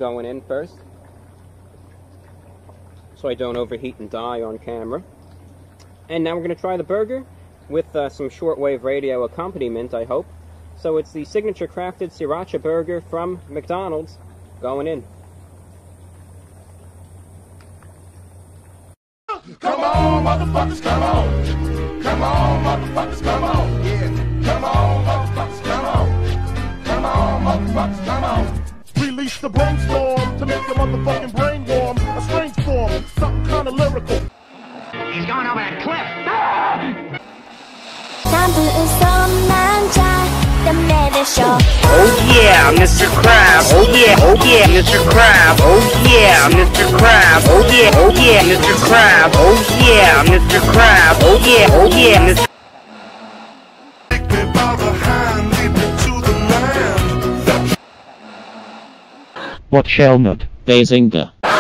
going in first, so I don't overheat and die on camera. And now we're going to try the burger with some shortwave radio accompaniment, I hope. So it's the signature crafted sriracha burger from McDonald's going in. Come on, motherfuckers, come on. Come on, motherfuckers, come on. Yeah. Come on, motherfuckers, come on. Come on, motherfuckers, come on. Release the brainstorm to make your motherfucking brain warm. A strange form, something kind of lyrical. He's going over that cliff. Ah! Oh yeah, Mr. Krab. Oh yeah, Mr. Krab. Oh yeah, Mr. Krab. Oh yeah, Mr. Krab. Oh yeah, Mr. Krab. Oh yeah, Mr. Take me by the hand, lead me to the land. What shall not, Bazinga?